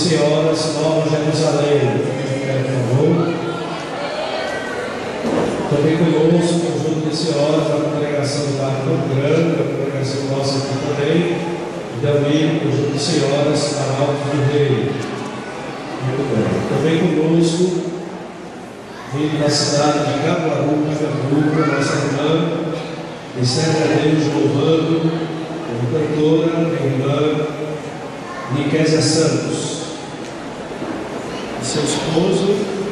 Senhoras, Nova Jerusalém. Por favor. Também conosco, o conjunto de senhoras da congregação do Lar Campo Grande, a congregação nossa aqui também, e também o conjunto de senhoras Arauto do Rei. Muito bem. Também conosco, vindo da cidade de Caruaru, Pernambuco, nossa irmã, e serve a Deus louvando, como cantora, a irmã Nikésia Santos. E seu esposo,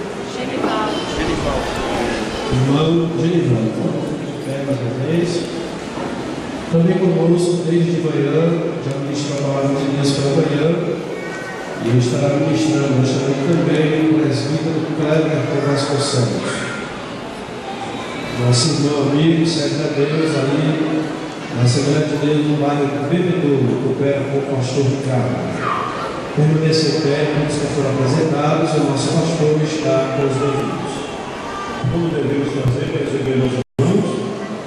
irmão Genivaldo. Mais uma vez. Também conosco desde de manhã, já ministrou a palavra de Deus pela manhã, e estará ministrando hoje também o presbítero Cleber Vasconcelos. Nosso irmão amigo, serve a Deus ali na Assembleia de Deus no bairro Bebedouro, que opera com o pastor Ricardo. Permanecer perto dos que foram apresentados, o nosso pastor está com os ouvidos. Como devemos fazer para receber nossos irmãos?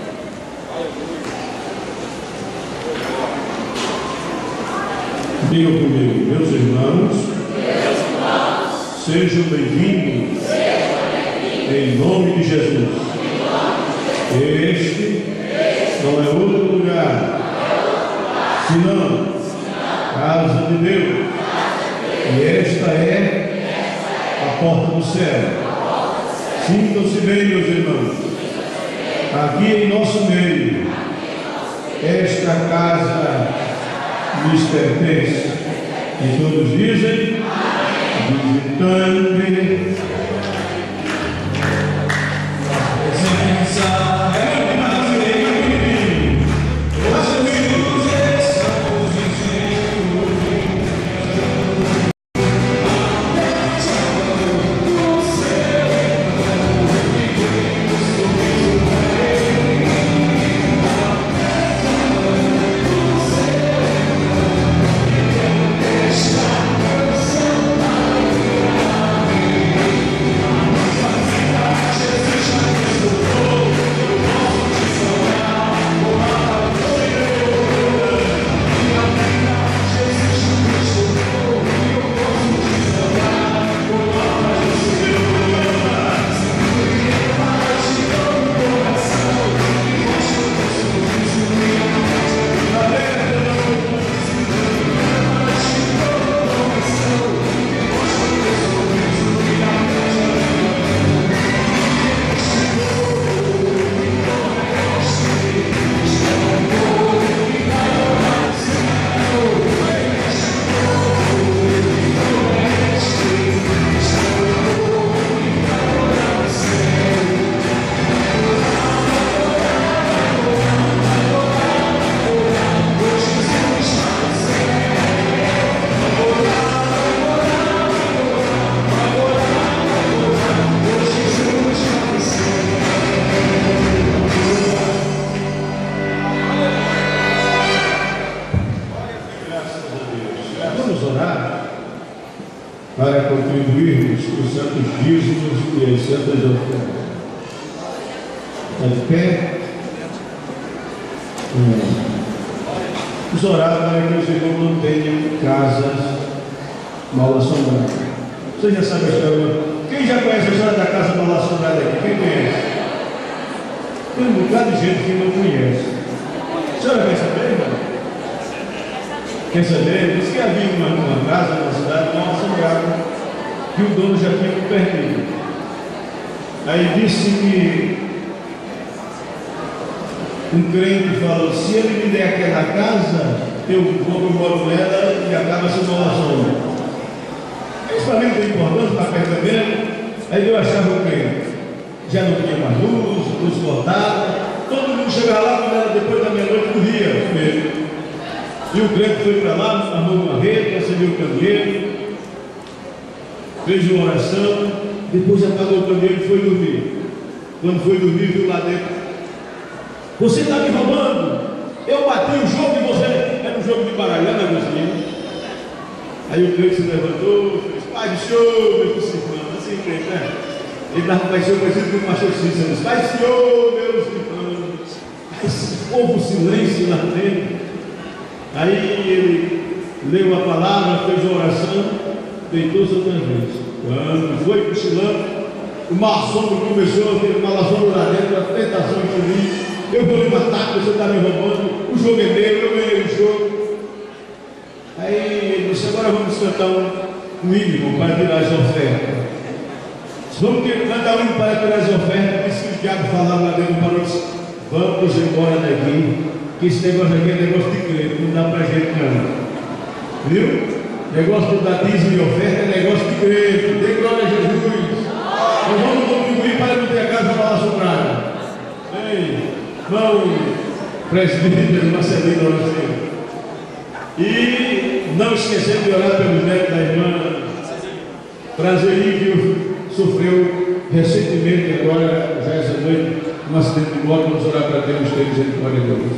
Digam comigo, meus irmãos, sejam bem-vindos em nome de Jesus. Este não é outro lugar, senão casa de Deus. E esta é a porta do céu. Sintam-se bem, meus irmãos, aqui em nosso meio, esta casa lhes pertence. E todos dizem, visitante, a presença é para contribuirmos com os santos dízimos e as santas ofertas. Está de pé? Vamos orar para que os irmãos não tenham casas mal assombradas. Você já sabe a história? Quem já conhece a história da casa mal assombrada aqui? Quem conhece? Tem um bocado de gente que não conhece. A senhora quer saber, irmão? Quer saber? Diz que havia uma casa na cidade mal assombrada que o dono já tinha perdido. Aí disse que um crente falou: se ele me der aquela casa, eu moro nela e acaba sendo uma sombra. Isso para mim não tem importância, está percebendo? Aí eu achava o crente. Já não tinha mais luz cortada, todo mundo chegava lá, depois da meia-noite morria mesmo. E o crente foi para lá, armou uma rede, acendeu o candeeiro, fez uma oração, depois apagou o candeeiro e foi dormir. Quando foi dormir, viu lá dentro: você está me roubando, eu bati o jogo e você. Era um jogo de baralho, né, Agostinho? Aí o crente se levantou, fez: Pai do Senhor, meus irmãos, assim, crente, né? Ele dava para o Senhor parecido com o pastor Cícero: Pai do Senhor, meus irmãos. Houve um silêncio lá dentro. Aí ele leu a palavra, fez a oração. deitou-se outra vez. Quando foi cochilando, o mal sombro começou a ter uma sombra lá dentro, a tentação de mim. Eu vou lhe matar, você está me roubando, o jogo é meu, eu ganhei o jogo. Aí ele disse, agora vamos cantar um mínimo para tirar as ofertas. Vamos cantar um para tirar as ofertas. Disse que o diabo falava lá dentro, parou e disse, vamos embora daqui, que esse negócio aqui é negócio de crente, não dá para gente não. Viu? Negócio de dar dízimo e oferta é negócio de crente, dê glória a Jesus. Nós vamos contribuir para não ter a casa mal assombrada. Ei, irmão, presbítero Marcelino, e não esquecendo de orar pelo neto da irmã Prazeri, que sofreu recentemente, agora, já essa noite, um acidente de moto. Vamos orar para Deus, ter misericórdia de Deus.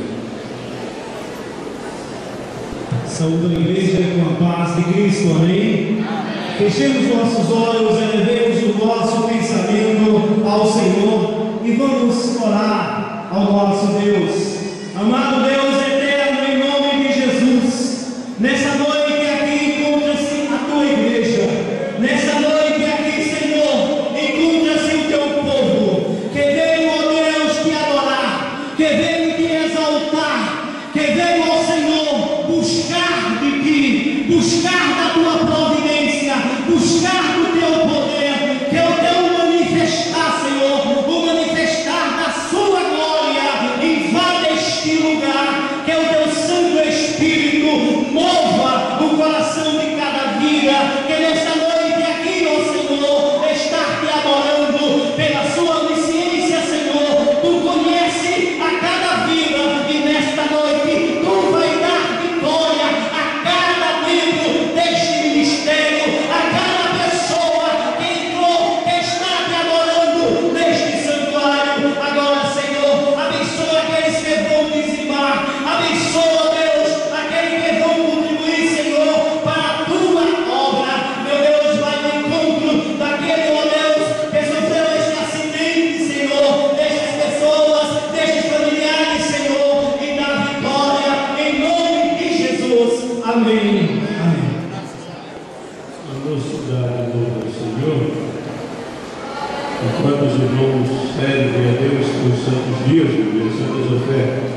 Saúde a igreja com a paz de Cristo, amém? Fechemos nossos olhos, elevemos o nosso pensamento ao Senhor e vamos orar ao nosso Deus. Amado Deus eterno, em nome de Jesus, nessa noite aqui encontra-se a tua igreja, nessa noite aqui, Senhor, encontra-se o teu povo, que veio, ó Deus, te adorar, que veio te exaltar, que veio, ó Senhor, buscar de ti, buscar da tua providência, buscar do teu poder, que o teu manifestar, Senhor, o manifestar da sua glória, invada este lugar, que o teu Santo Espírito mova o coração de cada vida, que nesta noite aqui, ó Senhor, está te adorando pela sua onisciência, Senhor. Tu conhece a cada vida e nesta noite tu vai dar vitória a cada membro deste ministério, a cada pessoa que entrou, que está te adorando neste santuário. Agora, Senhor, abençoa aqueles que vão dizimar, abençoa, Deus, aqueles que vão contribuir, Senhor, para a tua obra. Meu Deus, vai no encontro daquele, ó Deus, que sofreu este acidente, Senhor, destas pessoas, destes familiares, Senhor, e dá vitória em nome de Jesus. Amém. Amém. A mocidade do Senhor, enquanto os irmãos servem a Deus os santos dias, as santas ofertas,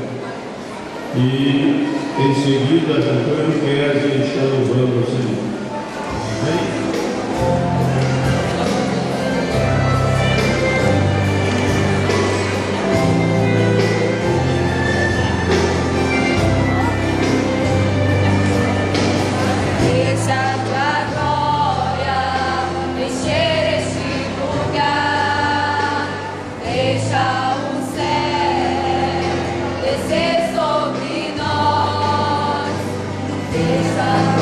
e em seguida a Antônio quer está louvando o Senhor. Amém? Deixa a tua glória encher este lugar, deixa o céu descer sobre nós, deixa